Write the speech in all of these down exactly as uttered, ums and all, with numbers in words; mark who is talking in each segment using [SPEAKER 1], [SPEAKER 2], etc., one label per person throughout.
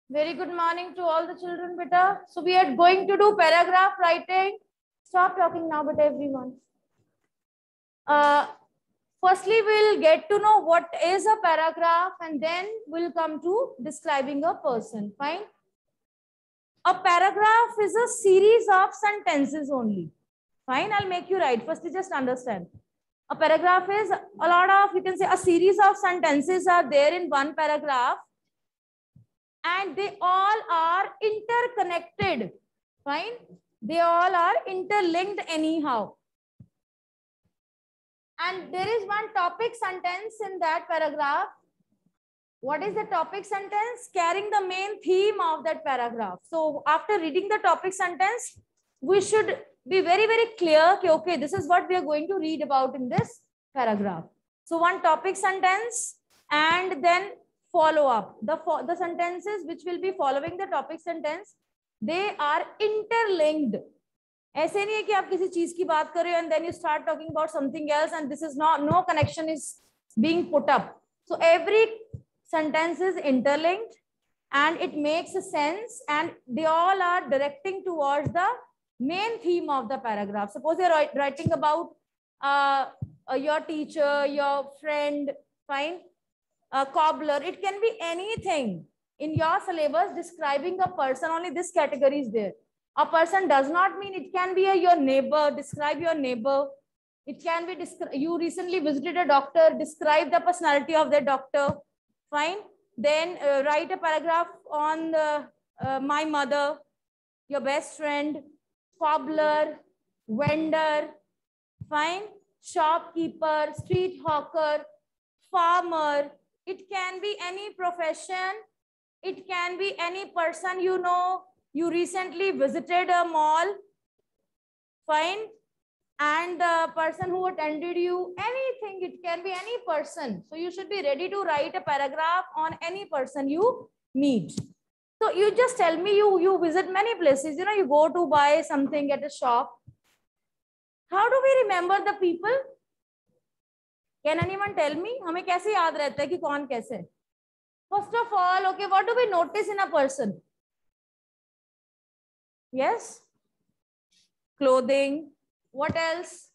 [SPEAKER 1] Very good morning to all the children, beta. So we are going to do paragraph writing. Stop talking now, beta, everyone. Uh, firstly, we'll get to know what is a paragraph and then we'll come to describing a person. Fine. A paragraph is a series of sentences only. Fine, I'll make you write. Firstly, just understand. A paragraph is a lot of, you can say, a series of sentences are there in one paragraph. And they all are interconnected. Fine. They all are interlinked anyhow. And there is one topic sentence in that paragraph. What is the topic sentence? Carrying the main theme of that paragraph. So after reading the topic sentence, we should be very, very clear. Okay, okay, this is what we are going to read about in this paragraph. So one topic sentence and then follow up. The, the sentences which will be following the topic sentence, they are interlinked. ऐसे नहीं है कि आप किसी चीज की बात कर रहे हो and then you start talking about something else and this is not, no connection is being put up. So every sentence is interlinked and it makes a sense and they all are directing towards the main theme of the paragraph. Suppose you're writing about uh, your teacher, your friend, fine, a cobbler. It can be anything in your syllabus describing a person. Only this category is there. A person does not mean it can be a, your neighbor. Describe your neighbor. It can be you recently visited a doctor. Describe the personality of the doctor. Fine. Then uh, write a paragraph on the, uh, my mother, your best friend, cobbler, vendor, fine, shopkeeper, street hawker, farmer. It can be any profession. It can be any person you know. You recently visited a mall, fine, and the person who attended you, anything, it can be any person. So you should be ready to write a paragraph on any person you meet. So you just tell me you, you visit many places, you know, you go to buy something at a shop. How do we remember the people? Can anyone tell me? हमें कैसे याद रहता है कि कौन कैसे? First of all, okay, what do we notice in a person? Yes? Clothing. What else?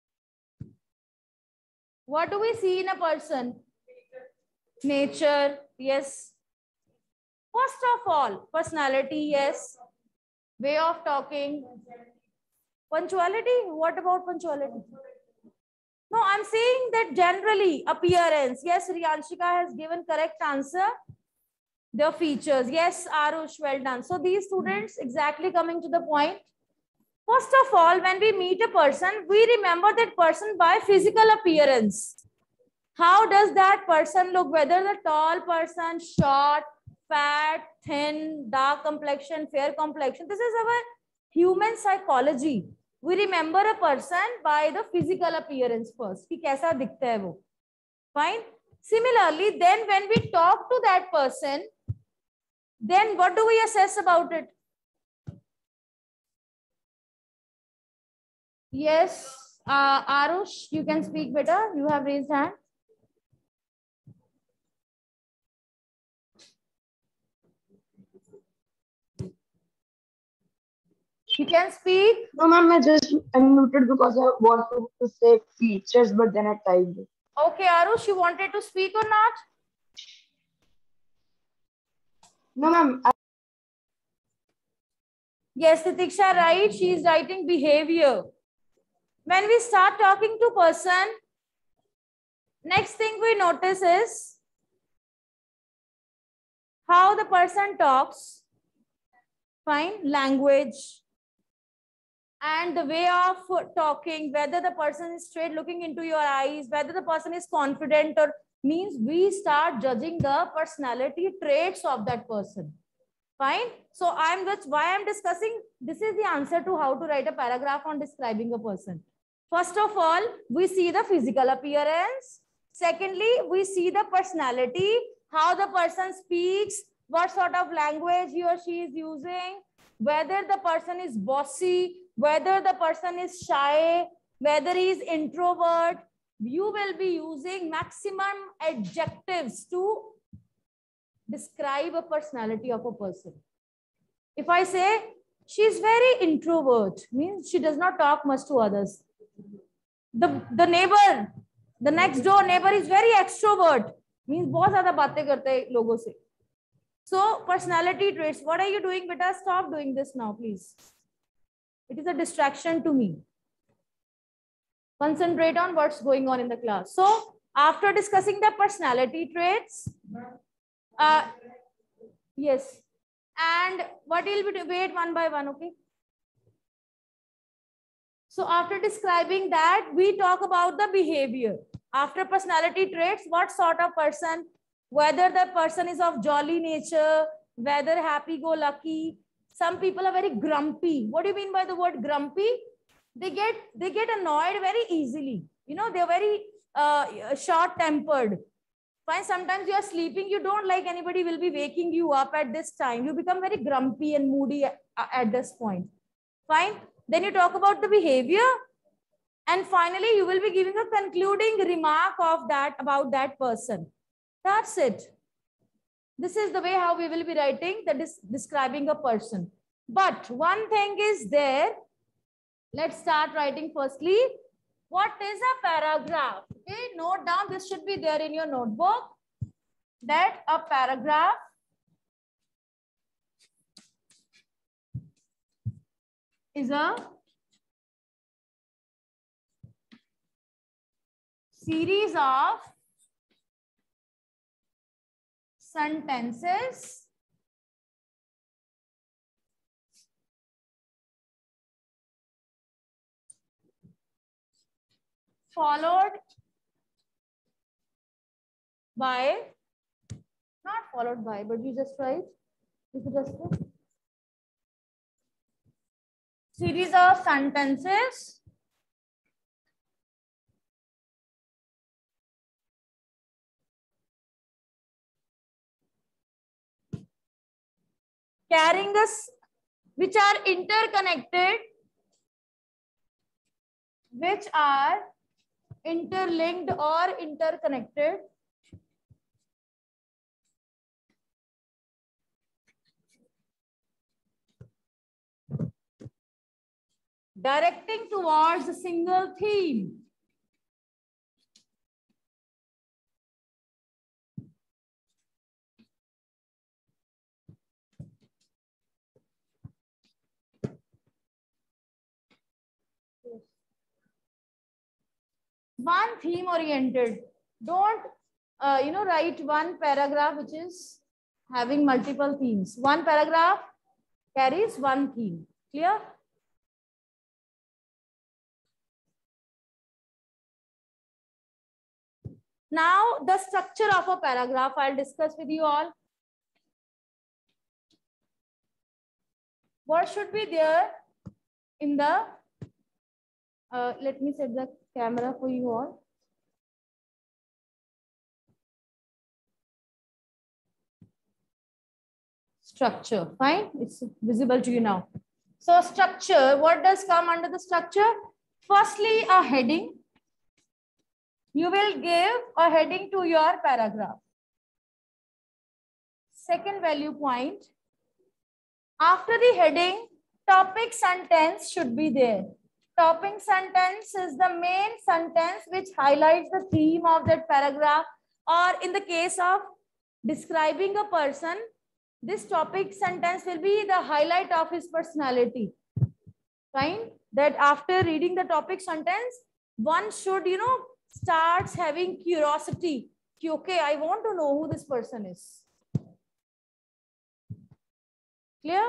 [SPEAKER 1] What do we see in a person? Nature. Yes. First of all, personality. Yes. Way of talking. Punctuality. What about punctuality? No, I'm saying that generally appearance. Yes, Riyanshika has given correct answer. The features. Yes, Arush, well done. So these students exactly coming to the point. First of all, when we meet a person, we remember that person by physical appearance. How does that person look? Whether the tall person, short, fat, thin, dark complexion, fair complexion. This is our human psychology. We remember a person by the physical appearance first. कि कैसा दिखता है वो. Fine. Similarly, then when we talk to that person, then what do we assess about it? Yes, uh, Arush, you can speak better. You have raised hand. You can speak.
[SPEAKER 2] No, ma'am, I just unmuted because I wanted to say features, but then I typed it.
[SPEAKER 1] Okay, Arush, you wanted to speak or not?
[SPEAKER 2] No, ma'am. I...
[SPEAKER 1] Yes, Titiksha, right? She is writing behavior. When we start talking to person, next thing we notice is how the person talks. Fine, language. And the way of talking, whether the person is straight looking into your eyes, whether the person is confident or means we start judging the personality traits of that person. Fine. So I'm just why I'm discussing. This is the answer to how to write a paragraph on describing a person. First of all, we see the physical appearance. Secondly, we see the personality, how the person speaks, what sort of language he or she is using, whether the person is bossy, whether the person is shy, whether he is introvert. You will be using maximum adjectives to describe a personality of a person. If I say she is very introvert, means she does not talk much to others. The, the neighbor, the next door neighbor is very extrovert, means बहुत ज़्यादा बातें करते हैं लोगों से. So personality traits. What are you doing, beta? Stop doing this now, please. It is a distraction to me. Concentrate on what's going on in the class. So after discussing the personality traits, uh, yes, and what will be, wait one by one, okay? So after describing that, we talk about the behavior. After personality traits, what sort of person, whether the person is of jolly nature, whether happy-go-lucky. Some people are very grumpy. What do you mean by the word grumpy? They get, they get annoyed very easily. You know, they're very uh, short-tempered. Fine, sometimes you are sleeping, you don't like anybody will be waking you up at this time. You become very grumpy and moody at, at this point. Fine. Then you talk about the behavior. And finally, you will be giving a concluding remark of that about that person. That's it. This is the way how we will be writing, that is describing a person. But one thing is there. Let's start writing firstly. What is a paragraph? Okay, note down. This should be there in your notebook. That a paragraph is a series of sentences followed by, not followed by, but you just write, is it just a series of sentences carrying us, which are interconnected, which are interlinked or interconnected, directing towards a single theme. One theme oriented. Don't, uh, you know, write one paragraph which is having multiple themes. One paragraph carries one theme. Clear? Now, the structure of a paragraph I'll discuss with you all. What should be there in the, uh, let me set the camera for you all. Structure, fine, it's visible to you now. So structure, what does come under the structure? Firstly, a heading. You will give a heading to your paragraph. Second value point. After the heading, topic sentence should be there. Topic sentence is the main sentence which highlights the theme of that paragraph, or in the case of describing a person, this topic sentence will be the highlight of his personality. Fine? That after reading the topic sentence, one should, you know, starts having curiosity. Okay, I want to know who this person is. Clear?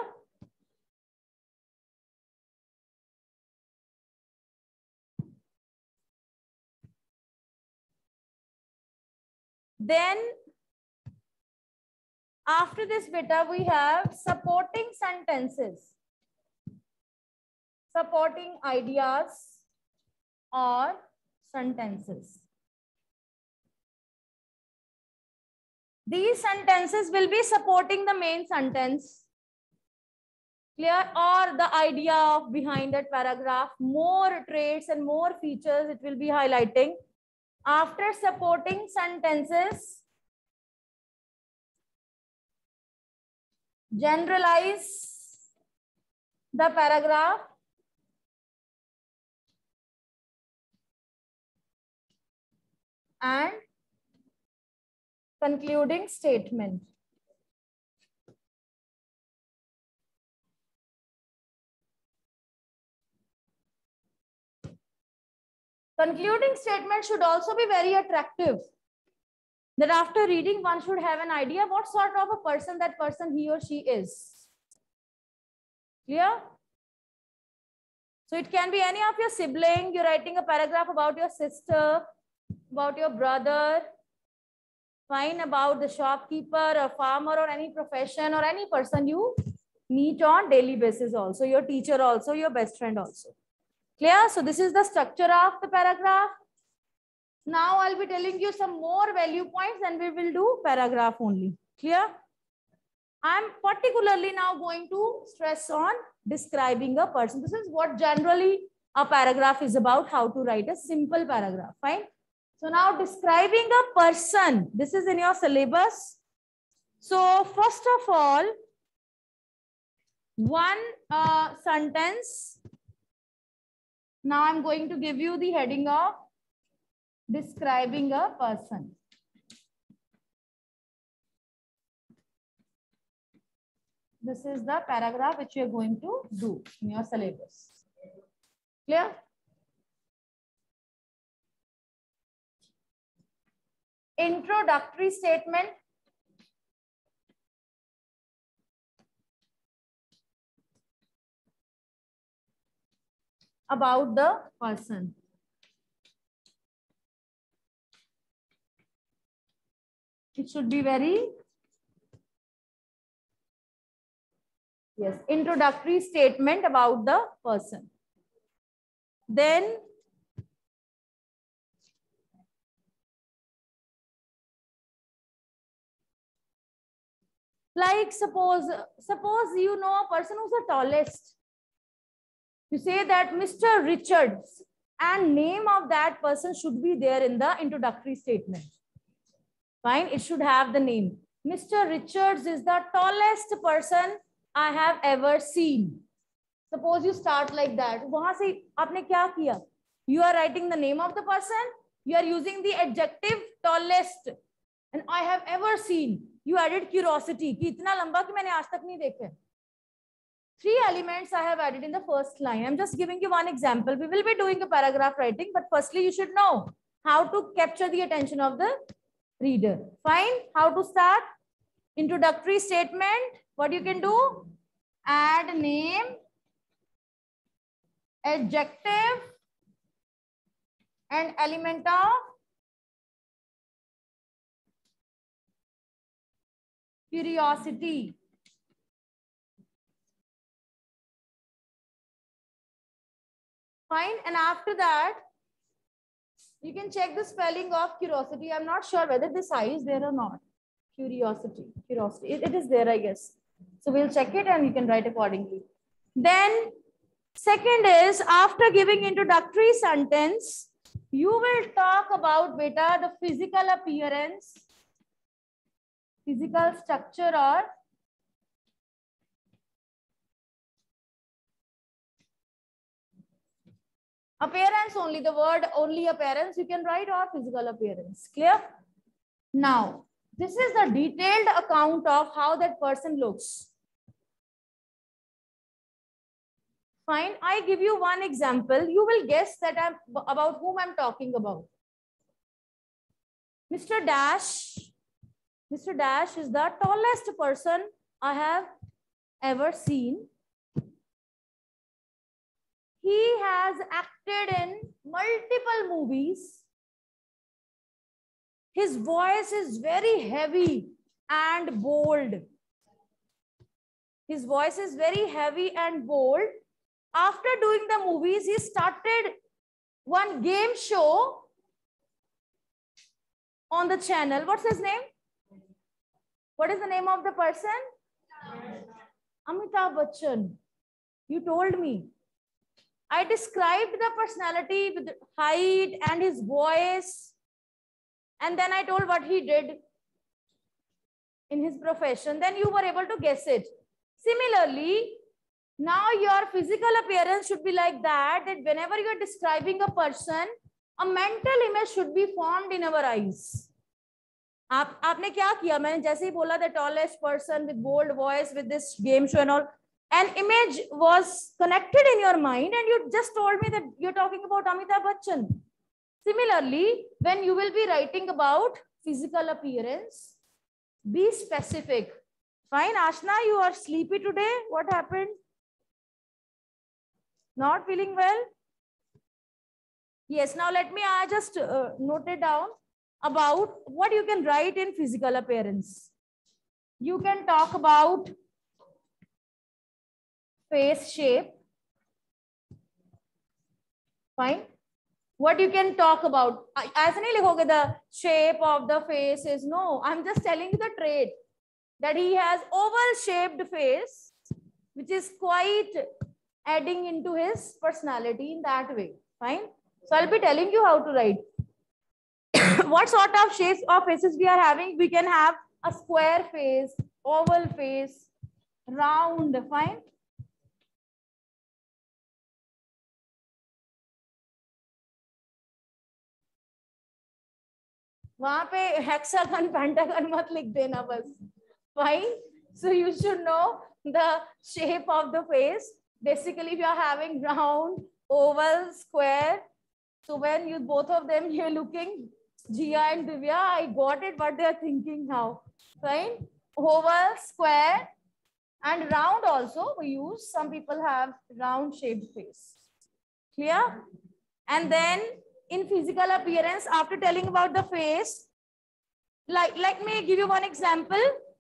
[SPEAKER 1] Then after this beta, we have supporting sentences, supporting ideas or sentences. These sentences will be supporting the main sentence. Clear? Or the idea of behind that paragraph, more traits and more features it will be highlighting. After supporting sentences, generalize the paragraph and concluding statement. Concluding statement should also be very attractive. That after reading, one should have an idea what sort of a person that person he or she is. Clear? So it can be any of your sibling. You're writing a paragraph about your sister, about your brother, fine, about the shopkeeper, a farmer, or any profession, or any person you meet on daily basis also, your teacher also, your best friend also. Clear? So this is the structure of the paragraph. Now I'll be telling you some more value points and we will do paragraph only. Clear? I'm particularly now going to stress on describing a person. This is what generally a paragraph is about, how to write a simple paragraph. Fine. So now describing a person, this is in your syllabus. So first of all, one uh, sentence. Now I'm going to give you the heading of describing a person. This is the paragraph which you are going to do in your syllabus. Clear? Introductory statement. About the person. It should be very, yes, introductory statement about the person. Then like suppose, suppose you know a person who's the tallest. You say that Mister Richards, and name of that person should be there in the introductory statement. Fine, it should have the name. Mister Richards is the tallest person I have ever seen. Suppose you start like that. Wahan se aapne kya kiya? You are writing the name of the person. You are using the adjective tallest. And I have ever seen. You added curiosity. Ki itna lamba ki maine aaj tak nahi dekha. Three elements I have added in the first line. I'm just giving you one example. We will be doing a paragraph writing, but firstly you should know how to capture the attention of the reader. Fine. How to start? Introductory statement. What you can do? Add name, adjective, and element of curiosity. Fine. And after that, you can check the spelling of curiosity. I'm not sure whether this I is there or not. Curiosity. Curiosity. It, it is there, I guess. So we'll check it and you can write accordingly. Then second is, after giving introductory sentence, you will talk about beta the physical appearance, physical structure or appearance only, the word only appearance you can write, or physical appearance. Clear? Now, this is the detailed account of how that person looks. Fine. I give you one example. You will guess that I'm about whom I'm talking about. Mister Dash. Mister Dash is the tallest person I have ever seen. He has acted in multiple movies. His voice is very heavy and bold. His voice is very heavy and bold. After doing the movies, he started one game show on the channel. What's his name? What is the name of the person? Amitabh Bachchan. You told me. I described the personality with height and his voice. And then I told what he did in his profession. Then you were able to guess it. Similarly, now your physical appearance should be like that, that whenever you are describing a person, a mental image should be formed in our eyes. आप आपने क्या किया? मैंने जैसे ही बोला the tallest person with bold voice with this game show and all, an image was connected in your mind and you just told me that you're talking about Amitabh Bachchan. Similarly, when you will be writing about physical appearance, be specific. Fine, Ashna, you are sleepy today. What happened? Not feeling well? Yes, now let me, I just uh, note it down about what you can write in physical appearance. You can talk about face shape. Fine. What you can talk about? As nahi likhoge the shape of the face is, no, I'm just telling you the trait that he has oval shaped face, which is quite adding into his personality in that way. Fine. So I'll be telling you how to write. What sort of shapes of faces we are having? We can have a square face, oval face, round. Fine. वहां पे hexagon, pentagon मत लिख देना बस. Fine. So you should know the shape of the face. Basically, if you are having round, oval, square. So when you both of them you're looking, Jia and Divya, I got it what they are thinking now. Fine. Oval, square, and round also we use. Some people have round shaped face. Clear? And then in physical appearance, after telling about the face, like let me give you one example.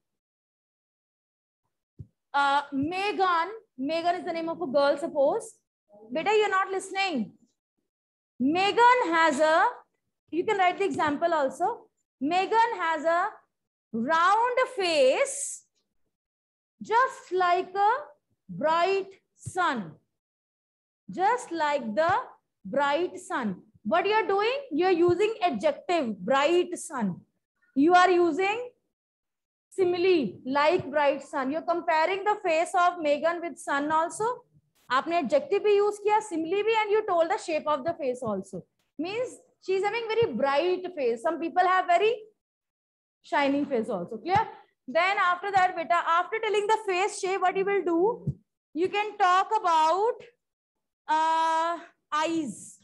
[SPEAKER 1] Uh, Megan, Megan is the name of a girl, suppose. Beta, you're not listening. Megan has a, you can write the example also. Megan has a round face, just like a bright sun. Just like the bright sun. What you are doing? You are using adjective, bright sun. You are using simile, like bright sun. You are comparing the face of Megan with sun also. आपने adjective भी use किया, simile भी, and you told the shape of the face also. Means she is having very bright face. Some people have very shining face also. Clear? Then after that, beta, after telling the face shape, what you will do? You can talk about uh, eyes.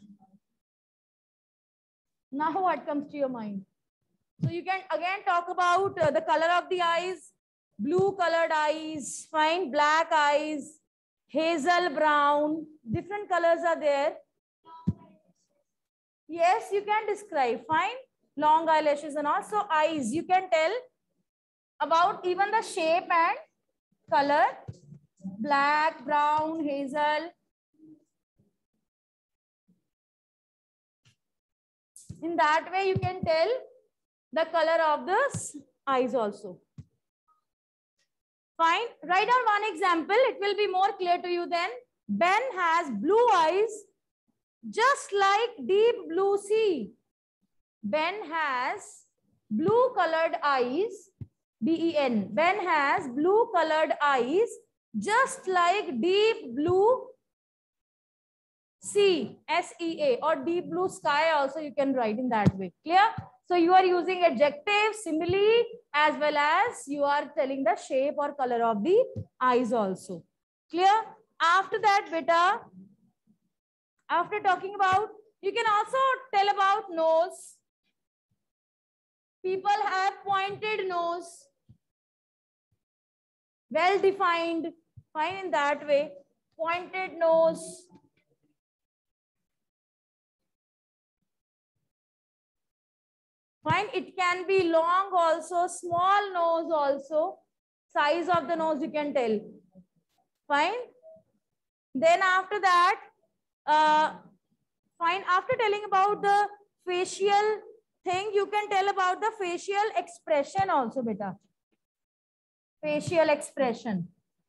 [SPEAKER 1] Now what comes to your mind? So you can again talk about uh, the color of the eyes, blue colored eyes, fine, black eyes, hazel brown, different colors are there. Yes, you can describe, fine, long eyelashes and also eyes. You can tell about even the shape and color, black, brown, hazel. In that way, you can tell the color of the eyes also. Fine. Write down one example. It will be more clear to you then. Ben has blue eyes, just like deep blue sea. Ben has blue colored eyes, B E N. Ben has blue colored eyes, just like deep blue sea, S E A, or deep blue sky also you can write in that way. Clear? So you are using adjective, simile, as well as you are telling the shape or color of the eyes also. Clear? After that, beta, after talking about, you can also tell about nose. People have pointed nose, well defined, fine, in that way, pointed nose. Fine, it can be long also, small nose also, size of the nose you can tell. Fine. Then after that, uh, fine, after telling about the facial thing, you can tell about the facial expression also, beta. Facial expression.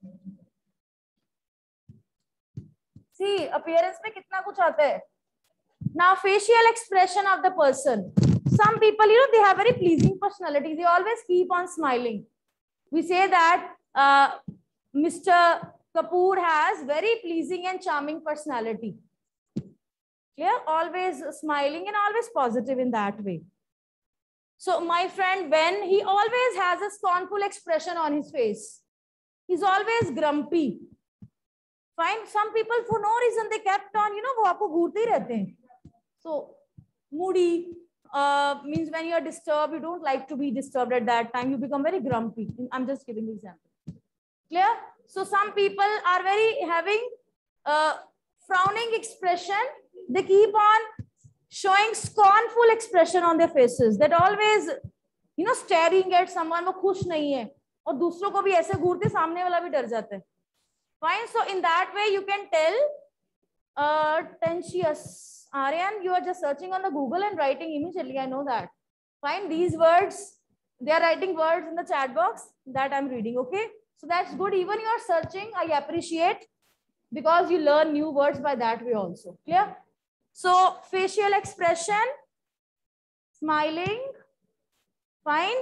[SPEAKER 1] See, appearance में कितना कुछ आता है. Now, facial expression of the person. Some people, you know, they have very pleasing personalities. They always keep on smiling. We say that uh, Mister Kapoor has very pleasing and charming personality. Clear? Always smiling and always positive in that way. So my friend Ben, he always has a scornful expression on his face. He's always grumpy. Fine. Some people for no reason they kept on, you know, वो आपको घूरते ही रहते हैं. So moody uh, means when you are disturbed, you don't like to be disturbed at that time. You become very grumpy. I'm just giving an example. Clear? So some people are very having a frowning expression. They keep on showing scornful expression on their faces. That always, you know, staring at someone. वो खुश नहीं है और दूसरों को भी ऐसे घूरते सामने वाला भी डर जाता है. Fine. So in that way, you can tell. Uh, Tensius. Aryan, you are just searching on the Google and writing immediately. I know that. Fine. These words, they are writing words in the chat box that I'm reading. Okay. So that's good. Even you are searching, I appreciate, because you learn new words by that way also. Clear? So facial expression, smiling, fine,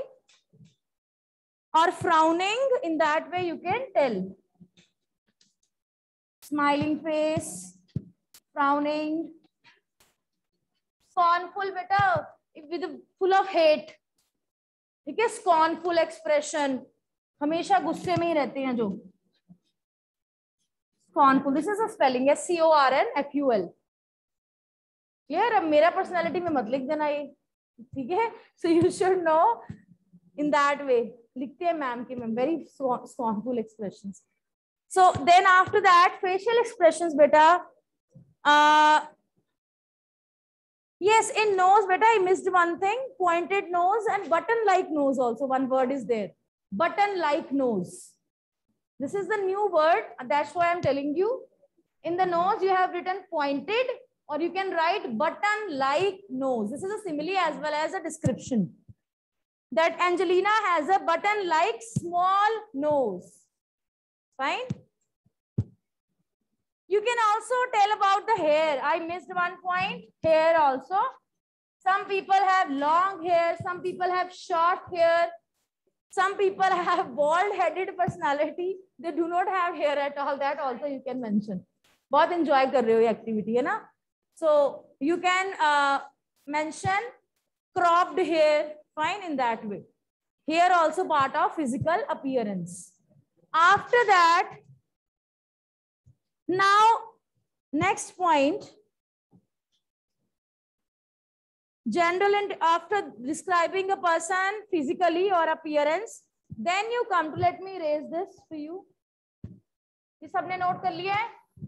[SPEAKER 1] or frowning. In that way, you can tell. Smiling face, frowning, scornful, beta, with a, full of hate. Okay, scornful expression. हमेशा गुस्से में ही रहते हैं जो. Scornful. This is a spelling. S C O R N F U L. Clear? अब मेरा personality में मत लिख देना ये. ठीक है? So you should know in that way. लिखते हैं मैम की ma'am. Very scornful expressions. So then after that, facial expressions, beta. Uh, yes, in nose, beta, I missed one thing. Pointed nose and button-like nose also. One word is there. Button-like nose. This is the new word. That's why I'm telling you. In the nose, you have written pointed, or you can write button-like nose. This is a simile as well as a description. That Angelina has a button-like small nose. Fine. You can also tell about the hair. I missed one point. Hair also. Some people have long hair. Some people have short hair. Some people have bald-headed personality. They do not have hair at all. That also you can mention. बहुत enjoy कर रहे हो ये activity है ना? So you can uh, mention cropped hair. Fine in that way. Hair also part of physical appearance. After that, now next point. General and after describing a person physically or appearance, then you come to, let me raise this for you. ये सबने note कर लिया है?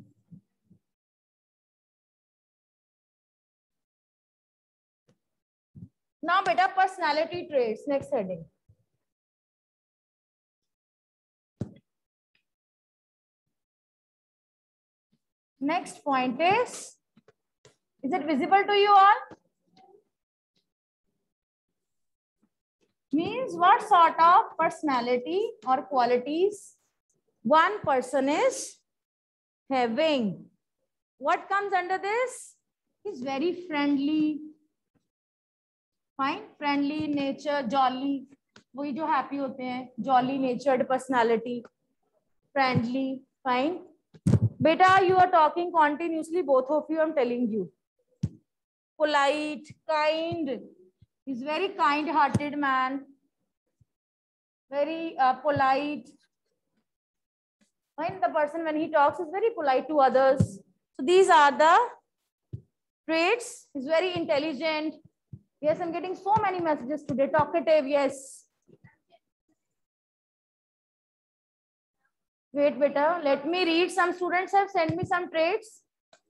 [SPEAKER 1] Now beta personality traits, next heading. Next point is, is it visible to you all? Means what sort of personality or qualities one person is having. What comes under this? He's very friendly. Fine, friendly nature, jolly. वही जो happy होते हैं, jolly natured personality, friendly, fine. Beta, you are talking continuously, both of you, I'm telling you. Polite, kind. He's very kind-hearted man. Very uh, polite. Fine, the person when he talks is very polite to others. So these are the traits. He's very intelligent. Yes, I'm getting so many messages today. Talkative, yes. Wait, beta. Let me read. Some students have sent me some traits.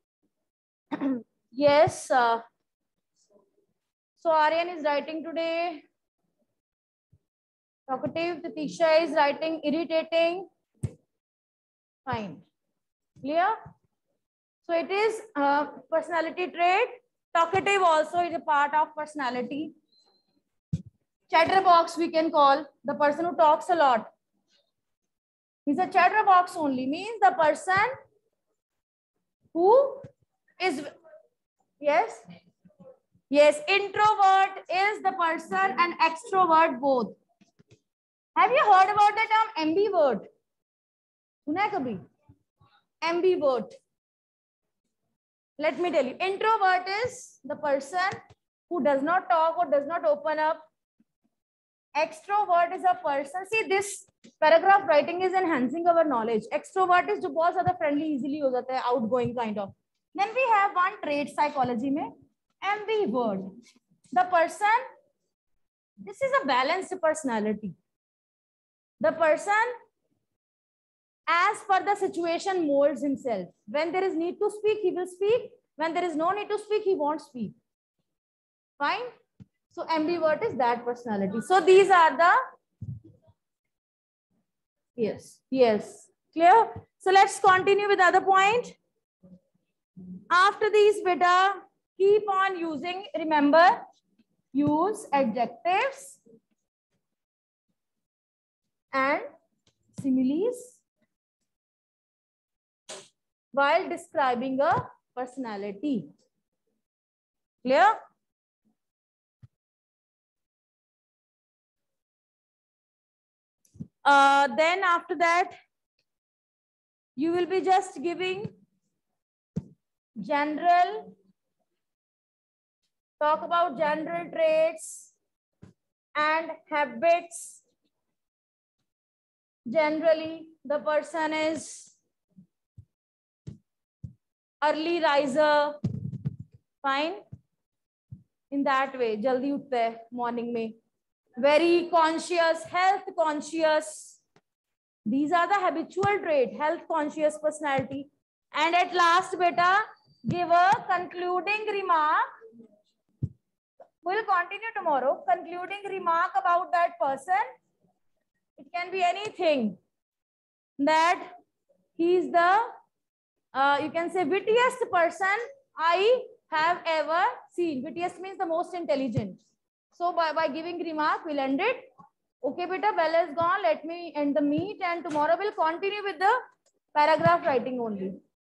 [SPEAKER 1] Yes. Uh, so Aryan is writing today. Talkative. Tatisha is writing irritating. Fine. Clear? So it is a personality trait. Talkative also is a part of personality. Chatterbox we can call the person who talks a lot. He's a chatterbox only, means the person who is, yes, yes, introvert is the person and extrovert both. Have you heard about the term ambivert? सुना है कभी? Ambivert. Let me tell you, introvert is the person who does not talk or does not open up. Extrovert is a person, see this paragraph writing is enhancing our knowledge. Extrovert is जो बहुत ज़्यादा friendly easily हो जाता है, outgoing kind of. Then we have one trait psychology में, ambivert. The person, this is a balanced personality. The person as per the situation molds himself. When there is need to speak, he will speak. When there is no need to speak, he won't speak. Fine. So ambivert is that personality. So these are the, yes, yes, clear. So let's continue with other point. After these, beta, keep on using, remember, use adjectives and similes while describing a personality. Clear? Uh, then after that, you will be just giving general, talk about general traits and habits. Generally, the person is early riser, fine. In that way, jaldi uthta hai morning mein. Very conscious, health conscious. These are the habitual trait, health conscious personality. And at last, beta, give a concluding remark. We'll continue tomorrow. Concluding remark about that person. It can be anything. That he is the, uh, you can say, wittiest person I have ever seen. Wittiest means the most intelligent. So by, by giving remark, we'll end it. Okay, beta, bell is gone. Let me end the meet and tomorrow we'll continue with the paragraph writing only.